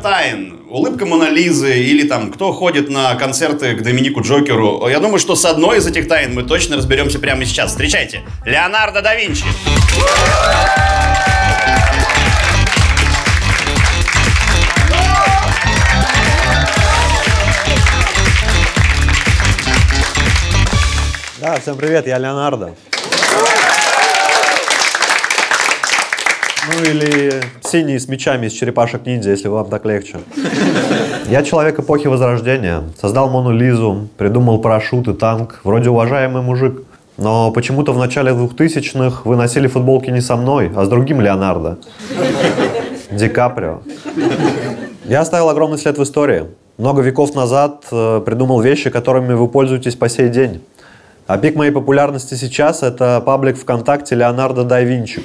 тайн. Улыбка Моны Лизы или там кто ходит на концерты к Доминику Джокеру. Я думаю, что с одной из этих тайн мы точно разберемся прямо сейчас. Встречайте, Леонардо да Винчи. Да, всем привет, я Леонардо. Ну или синий с мечами из черепашек-ниндзя, если вам так легче. Я человек эпохи Возрождения. Создал Мону Лизу, придумал парашют и танк. Вроде уважаемый мужик. Но почему-то в начале 2000-х вы носили футболки не со мной, а с другим Леонардо. Ди Каприо. Я оставил огромный след в истории. Много веков назад придумал вещи, которыми вы пользуетесь по сей день. А пик моей популярности сейчас — это паблик ВКонтакте Леонардо да Винчи.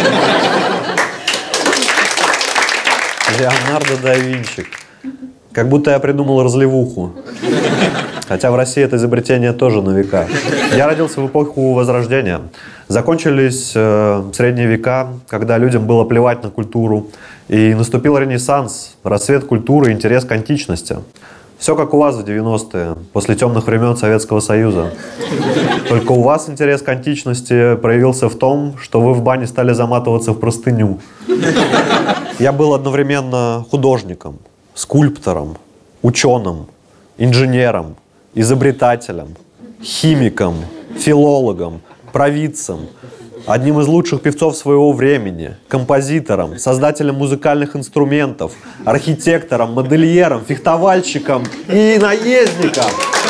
Леонардо да Винчи. Как будто я придумал разливуху. Хотя в России это изобретение тоже на века. Я родился в эпоху Возрождения. Закончились средние века, когда людям было плевать на культуру. И наступил Ренессанс, расцвет культуры, интерес к античности. Все как у вас в 90-е, после темных времен Советского Союза. Только у вас интерес к античности проявился в том, что вы в бане стали заматываться в простыню. Я был одновременно художником, скульптором, ученым, инженером, изобретателем, химиком, филологом, провидцем, одним из лучших певцов своего времени, композитором, создателем музыкальных инструментов, архитектором, модельером, фехтовальщиком и наездником.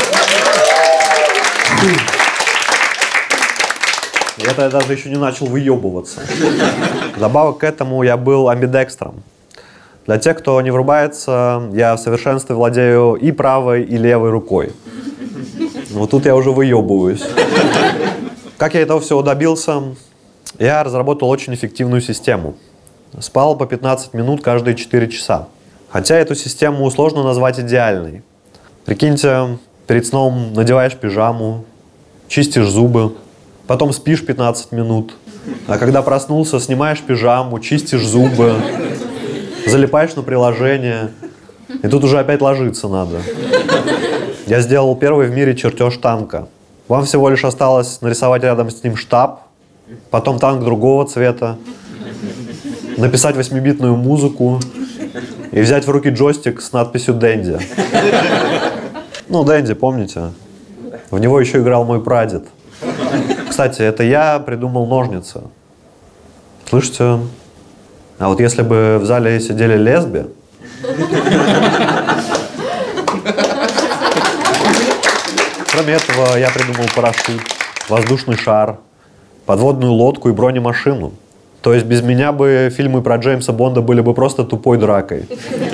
Это я даже еще не начал выебываться. Вдобавок к этому я был амбидекстром. Для тех, кто не врубается, я в совершенстве владею и правой, и левой рукой. Вот тут я уже выебываюсь. Как я этого всего добился? Я разработал очень эффективную систему. Спал по 15 минут каждые 4 часа. Хотя эту систему сложно назвать идеальной. Прикиньте, перед сном надеваешь пижаму, чистишь зубы, потом спишь 15 минут. А когда проснулся, снимаешь пижаму, чистишь зубы, залипаешь на приложение, и тут уже опять ложиться надо. Я сделал первый в мире чертеж танка. Вам всего лишь осталось нарисовать рядом с ним штаб, потом танк другого цвета, написать 8-битную музыку и взять в руки джойстик с надписью «Дэнди». Ну, Дэнди, помните? В него еще играл мой прадед. Кстати, это я придумал ножницы. Слышите? А вот если бы в зале сидели лесби... Кроме этого, я придумал парашют, воздушный шар, подводную лодку и бронемашину. То есть без меня бы фильмы про Джеймса Бонда были бы просто тупой дракой.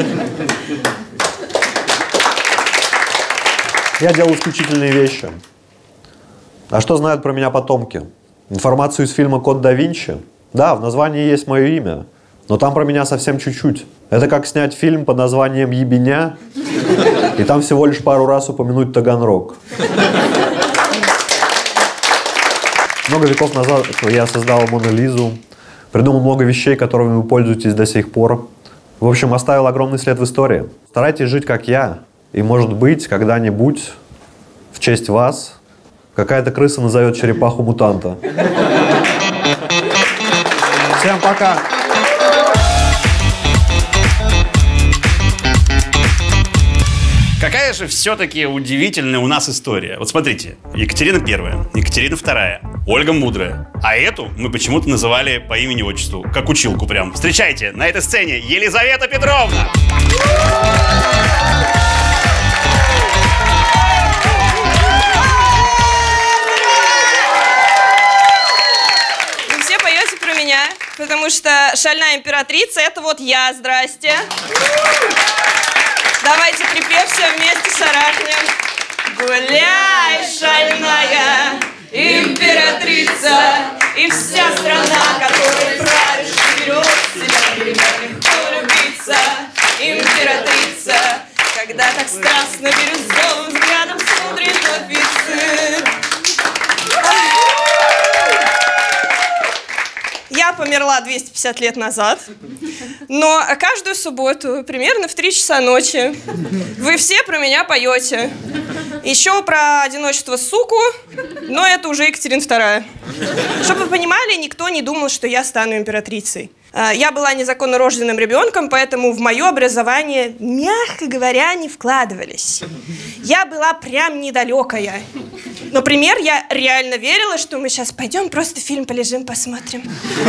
Я делал исключительные вещи. А что знают про меня потомки? Информацию из фильма «Код да Винчи»? Да, в названии есть мое имя, но там про меня совсем чуть-чуть. Это как снять фильм под названием «Ебеня», и там всего лишь пару раз упомянуть Таганрог. Много веков назад я создал Мону Лизу, придумал много вещей, которыми вы пользуетесь до сих пор. В общем, оставил огромный след в истории. Старайтесь жить как я, и, может быть, когда-нибудь, в честь вас, какая-то крыса назовет черепаху-мутанта. Всем пока! Какая же все-таки удивительная у нас история. Вот смотрите, Екатерина I, Екатерина II, Ольга Мудрая. А эту мы почему-то называли по имени-отчеству, как училку прям. Встречайте, на этой сцене Елизавета Петровна! Вы все поете про меня, потому что шальная императрица — это вот я, здрасте. Давайте припев все вместе шарахнем. Гуляй, шальная императрица, и вся страна, которой правишь, вперед себя перемен легко влюбиться. Императрица, когда так страстно бирюзовым взглядом смотрит офицер. Я померла 250 лет назад. Но каждую субботу, примерно в 3 часа ночи, вы все про меня поете. Еще про одиночество суку, но это уже Екатерина II. Чтобы вы понимали, никто не думал, что я стану императрицей. Я была незаконно рожденным ребенком, поэтому в мое образование, мягко говоря, не вкладывались. Я была прям недалекая. Например, я реально верила, что мы сейчас пойдем, просто фильм полежим, посмотрим.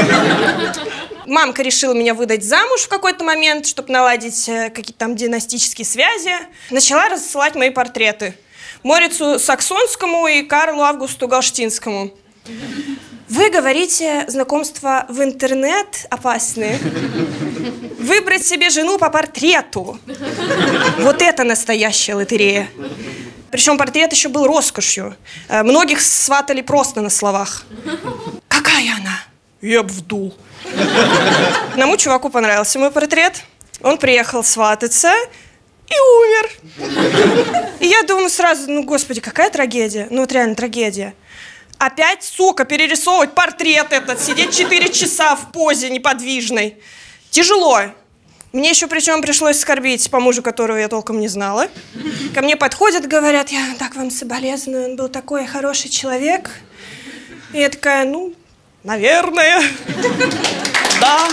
Мамка решила меня выдать замуж в какой-то момент, чтобы наладить какие-то там династические связи. Начала рассылать мои портреты Морицу Саксонскому и Карлу Августу Галштинскому. Вы говорите, знакомства в интернет опасны. Выбрать себе жену по портрету. Вот это настоящая лотерея. Причем портрет еще был роскошью. Многих сватали просто на словах. Какая она? Я б вдул. Одному чуваку понравился мой портрет. Он приехал свататься и умер. И я думаю сразу, ну, господи, какая трагедия. Ну, вот реально трагедия. Опять, сука, перерисовывать портрет этот, сидеть 4 часа в позе неподвижной. Тяжело. Мне еще причем пришлось скорбить по мужу, которого я толком не знала. Ко мне подходят, говорят, я так вам соболезную, он был такой хороший человек. И я такая, ну, наверное. Да.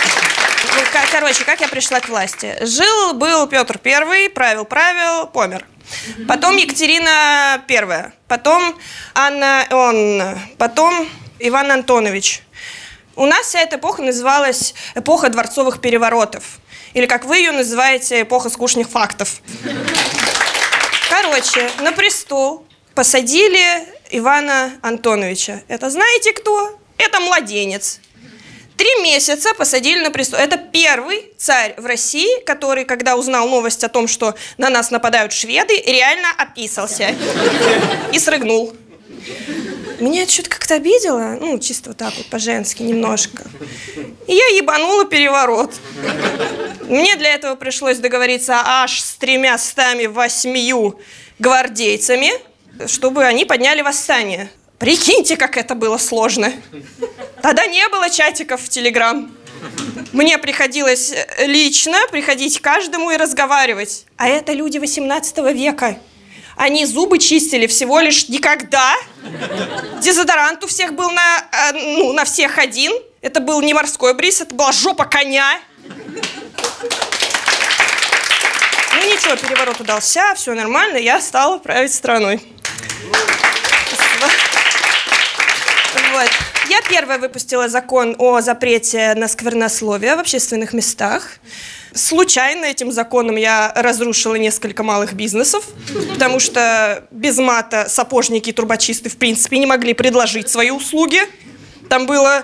Короче, как я пришла к власти? Жил-был Петр I, правил, помер. Потом Екатерина I, потом Анна Иоанновна, потом Иван Антонович. У нас вся эта эпоха называлась эпоха дворцовых переворотов. Или, как вы ее называете, эпоха скучных фактов. Короче, на престол посадили Ивана Антоновича. Это знаете кто? Это младенец. 3 месяца посадили на престол. Это первый царь в России, который, когда узнал новость о том, что на нас нападают шведы, реально описался и срыгнул. Меня это что-то как-то обидело, ну, чисто вот так вот, по-женски немножко. И я ебанула переворот. Мне для этого пришлось договориться аж с 308 гвардейцами, чтобы они подняли восстание. Прикиньте, как это было сложно. Тогда не было чатиков в Телеграм. Мне приходилось лично приходить к каждому и разговаривать. А это люди 18 века. Они зубы чистили всего лишь никогда. Дезодорант у всех был на всех один. Это был не морской бриз, это была жопа коня. Ну ничего, переворот удался, все нормально, я стала править страной. Вот. Я первая выпустила закон о запрете на сквернословие в общественных местах. Случайно этим законом я разрушила несколько малых бизнесов, потому что без мата сапожники и трубочисты в принципе не могли предложить свои услуги. Там было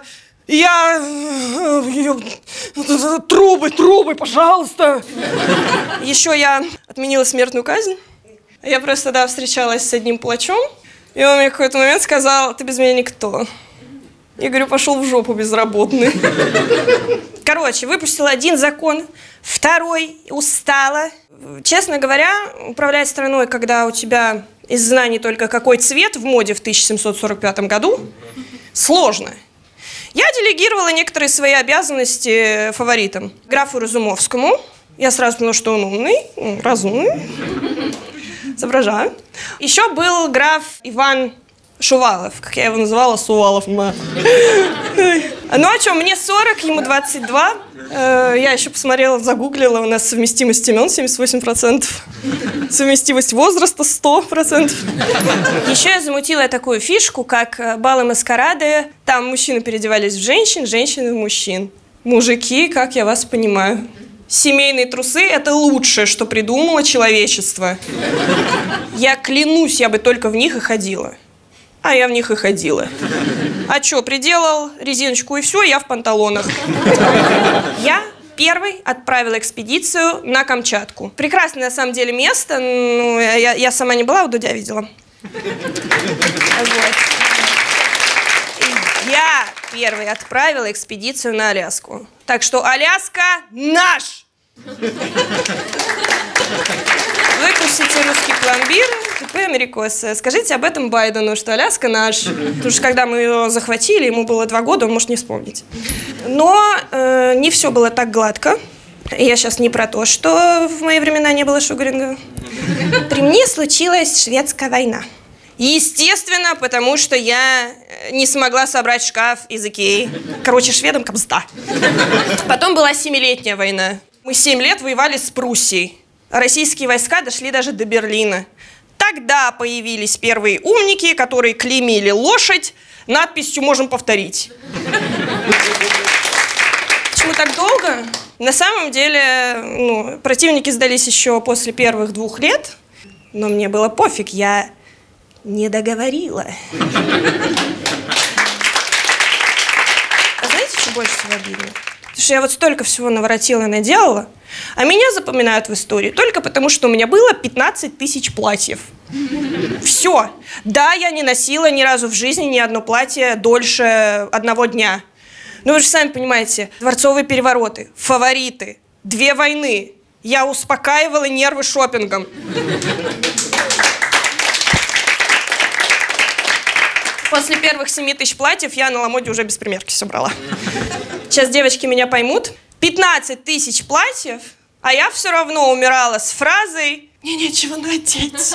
трубы, пожалуйста. Еще я отменила смертную казнь. Я просто, да, встречалась с одним палачом, и он мне в какой-то момент сказал: ты без меня никто. Я говорю: пошел в жопу, безработный. Короче, выпустила один закон, второй устала. Честно говоря, управлять страной, когда у тебя из знаний только какой цвет в моде в 1745 году, сложно. Я делегировала некоторые свои обязанности фаворитам. Графу Разумовскому. Я сразу поняла, что он умный, разумный. Соображаю. Еще был граф Иван Шувалов, как я его называла, Сувалов. Ну а что, мне 40, ему 22. Я еще посмотрела, загуглила, у нас совместимость имен 78%. Совместимость возраста 100%. Еще я замутила такую фишку, как балы-маскарады. Там мужчины переодевались в женщин, женщины в мужчин. Мужики, как я вас понимаю. Семейные трусы – это лучшее, что придумало человечество. Я клянусь, я бы только в них и ходила. А я в них и ходила. А что, приделал резиночку и все, я в панталонах. Я первой отправила экспедицию на Камчатку. Прекрасное на самом деле место. Ну, я сама не была, у Дудя видела. Вот. Я первой отправила экспедицию на Аляску. Так что Аляска наш! Выкусите русский пломбир. ТП Америкос, скажите об этом Байдену, что Аляска наш. Потому что когда мы ее захватили, ему было 2 года, он может не вспомнить. Но не все было так гладко. Я сейчас не про то, что в мои времена не было шугаринга. При мне случилась шведская война. Естественно, потому что я не смогла собрать шкаф из Икеи. Короче, шведам капзда. Потом была 7-летняя война. Мы 7 лет воевали с Пруссией. Российские войска дошли даже до Берлина. Тогда появились первые умники, которые клеймили лошадь надписью «Можем повторить». Почему так долго? На самом деле, противники сдались еще после первых 2 лет, но мне было пофиг, я не договорила. А знаете, что больше всего обидно? Потому что я вот столько всего наворотила и наделала, а меня запоминают в истории только потому, что у меня было 15 тысяч платьев. Все. Да, я не носила ни разу в жизни ни одно платье дольше 1 дня. Ну, вы же сами понимаете, дворцовые перевороты, фавориты, 2 войны. Я успокаивала нервы шопингом. После первых 7 тысяч платьев я на Ламоде уже без примерки все брала. Сейчас девочки меня поймут. 15 тысяч платьев, а я все равно умирала с фразой «Мне нечего надеть».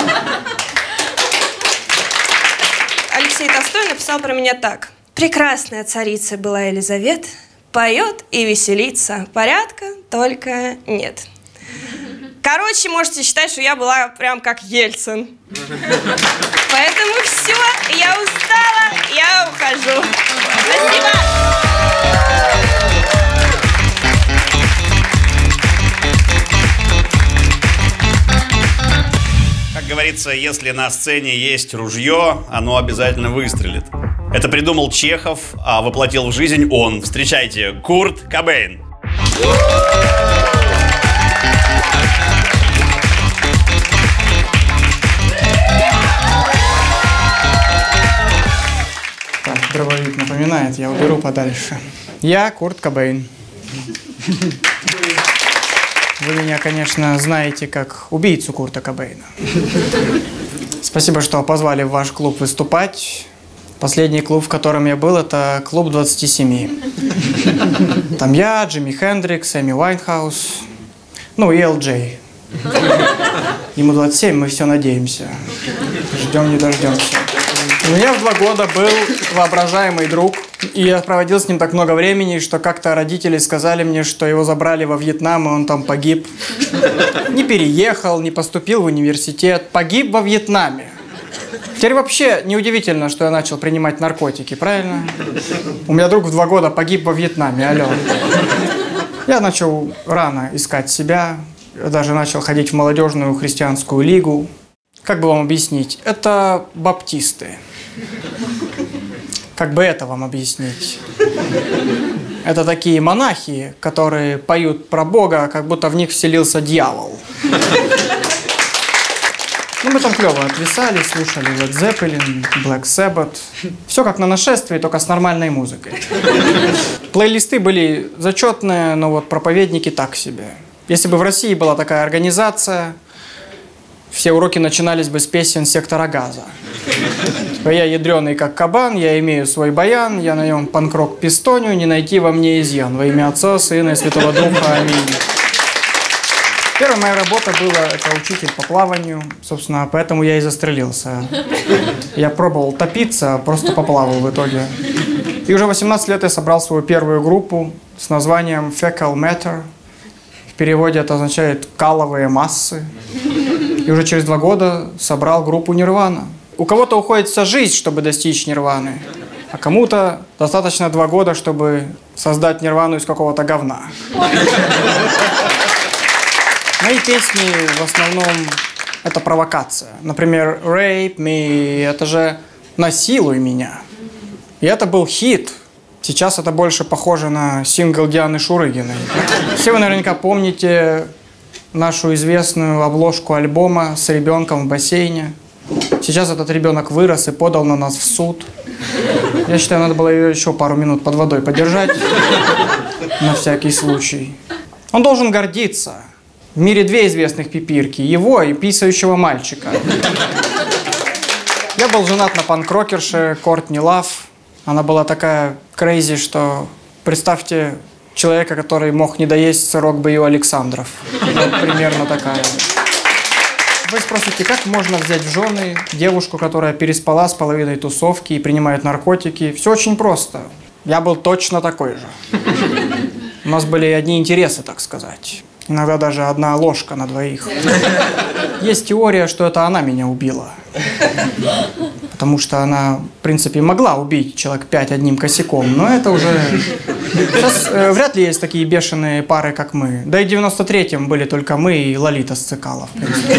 Алексей Толстой написал про меня так. Прекрасная царица была Елизавета, поет и веселится, порядка только нет. Короче, можете считать, что я была прям как Ельцин. Поэтому все, я устала, я ухожу. Спасибо. Как говорится, если на сцене есть ружье, оно обязательно выстрелит. Это придумал Чехов, а воплотил в жизнь он. Встречайте, Курт Кобейн. Так, дробовик напоминает, я уберу подальше. Я Курт Кобейн. Вы меня, конечно, знаете как убийцу Курта Кобейна. Спасибо, что позвали в ваш клуб выступать. Последний клуб, в котором я был, это клуб 27. Там я, Джимми Хендрикс, Эми Уайнхаус, ну и Эл-Джей. Ему 27, мы все надеемся. Ждем, не дождемся. У меня в 2 года был воображаемый друг, и я проводил с ним так много времени, что как-то родители сказали мне, что его забрали во Вьетнам, и он там погиб. Не переехал, не поступил в университет, погиб во Вьетнаме. Теперь вообще неудивительно, что я начал принимать наркотики, правильно? У меня друг в 2 года погиб во Вьетнаме, алло. Я начал рано искать себя, я даже начал ходить в молодежную христианскую лигу. Как бы вам объяснить? Это баптисты. Как бы это вам объяснить? Это такие монахи, которые поют про Бога, как будто в них вселился дьявол. Ну, мы там клево отвисали, слушали Led Zeppelin, Black Sabbath. Все как на нашествии, только с нормальной музыкой. Плейлисты были зачетные, но вот проповедники так себе. Если бы в России была такая организация, все уроки начинались бы с песен «Сектора газа». Я ядреный как кабан, я имею свой баян, я на нем панк-рок пистоню, не найти во мне изъян. Во имя Отца, Сына и Святого Духа. Аминь. Первая моя работа была это учитель по плаванию. Собственно, поэтому я и застрелился. Я пробовал топиться, просто поплавал в итоге. И уже 18 лет я собрал свою первую группу с названием Fecal Matter. В переводе это означает «каловые массы». И уже через 2 года собрал группу Нирвана. У кого-то уходит вся жизнь, чтобы достичь нирваны, а кому-то достаточно 2 года, чтобы создать нирвану из какого-то говна. Мои песни в основном это провокация. Например, «Rape me» — это же «Насилуй меня». И это был хит. Сейчас это больше похоже на сингл Дианы Шурыгиной. Все вы наверняка помните нашу известную обложку альбома с ребенком в бассейне. Сейчас этот ребенок вырос и подал на нас в суд. Я считаю, надо было ее еще пару минут под водой подержать. На всякий случай. Он должен гордиться. В мире две известных пипирки. Его и писающего мальчика. Я был женат на панк-рокерше Кортни Лав. Она была такая крейзи, что представьте человека, который мог не доесть сырок Б.Ю. Александров. Вот примерно такая. Вы спросите, как можно взять в жены девушку, которая переспала с половиной тусовки и принимает наркотики? Все очень просто. Я был точно такой же. У нас были одни интересы, так сказать. Иногда даже одна ложка на двоих. Есть теория, что это она меня убила. Потому что она, в принципе, могла убить человек 5 одним косяком, но это уже... Сейчас вряд ли есть такие бешеные пары, как мы. Да и в 93-м были только мы и Лолита с Цикало, в принципе.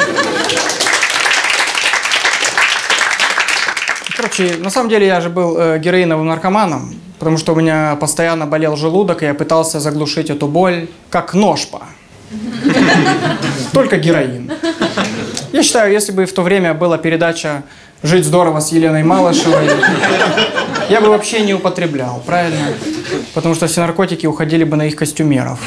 Короче, на самом деле я же был героиновым наркоманом, потому что у меня постоянно болел желудок, и я пытался заглушить эту боль, как ножпа. Только героин. Я считаю, если бы в то время была передача «Жить здорово» с Еленой Малышевой, я бы вообще не употреблял, правильно? Потому что все наркотики уходили бы на их костюмеров.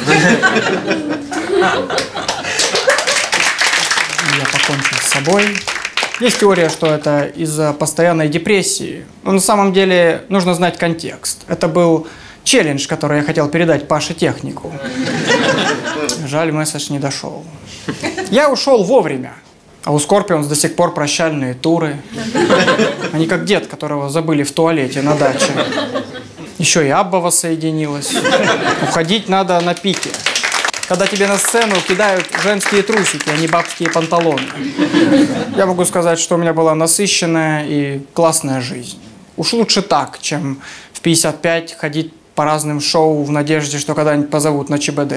Я покончил с собой. Есть теория, что это из-за постоянной депрессии. Но на самом деле нужно знать контекст. Это был челлендж, который я хотел передать Паше Технику. Жаль, месседж не дошел. Я ушел вовремя. А у Scorpions до сих пор прощальные туры. Они как дед, которого забыли в туалете на даче. Еще и Абба воссоединилась. Уходить надо на пике. Когда тебе на сцену кидают женские трусики, а не бабские панталоны. Я могу сказать, что у меня была насыщенная и классная жизнь. Уж лучше так, чем в 55 ходить по разным шоу в надежде, что когда-нибудь позовут на ЧБД.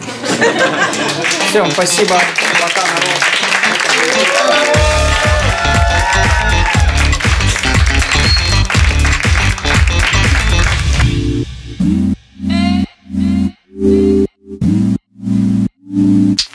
Всем спасибо. Пока, народ.